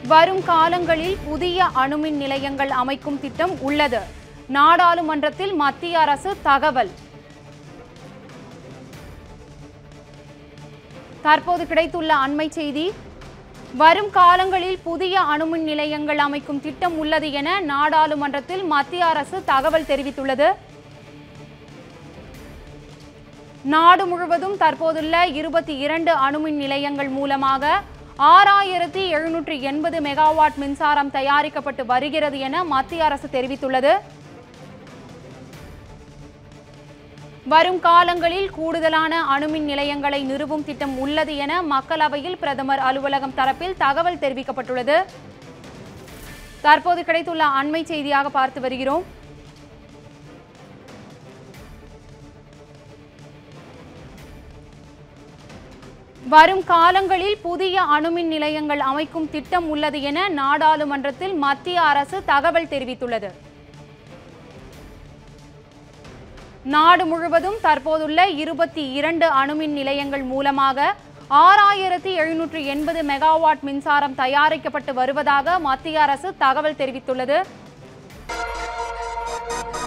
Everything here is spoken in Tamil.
வரும் காலங்களில் புதிய அணுமின் நிலையங்கள் அமைக்கும் திட்டம் உள்ளது. நாடாளுமன்றத்தில் மத்திய அரசு தகவல். தற்போது கிடைத்துள்ள அண்மை செய்தி. வரும் காலங்களில் புதிய அணுமின் நிலையங்கள் அமைக்கும் திட்டம் உள்ளது என நாடாளுமன்றத்தில் மத்திய அரசு தகவல் தெரிவித்துள்ளது. நாடு முழுவதும் தற்போதுள்ள 22 அணுமின் நிலையங்கள் மூலமாக 6780 மெகாவாட் மின்சாரம் தயாரிக்கப்பட்டு வருகிறது என மத்திய அரசு தெரிவித்துள்ளது. வரும் காலங்களில் கூடுதலான அணுமின் நிலையங்களை நிறுவும் திட்டம் உள்ளது என மக்களவையில் பிரதமர் அலுவலகம் தரப்பில் தகவல் தெரிவிக்கப்பட்டுள்ளது. தற்போது கிடைத்துள்ள அண்மை செய்தியாக பார்த்து வருகிறோம். வரும் காலங்களில் புதிய அணுமின் நிலையங்கள் அமைக்கும் திட்டம் உள்ளது என நாடாளுமன்றத்தில் மத்திய அரசு தகவல் தெரிவித்துள்ளது. நாடு முழுவதும் தற்போதுள்ள 22 அணுமின் நிலையங்கள் மூலமாக 6780 மெகாவாட் மின்சாரம் தயாரிக்கப்பட்டு வருவதாக மத்திய அரசு தகவல் தெரிவித்துள்ளது.